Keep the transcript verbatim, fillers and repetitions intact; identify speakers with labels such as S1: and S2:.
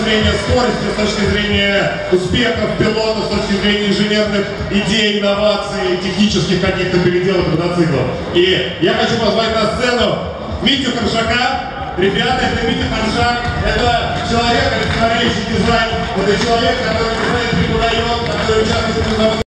S1: зрения скорости, с точки зрения успехов пилота, с точки зрения инженерных идей, инноваций, технических каких-то переделок мотоциклов. И я хочу позвать на сцену Митю Коршака. Ребята, это Митя Коршак, это человек, олицетворяющий дизайн, это человек, который дизайн преподает, который участвует в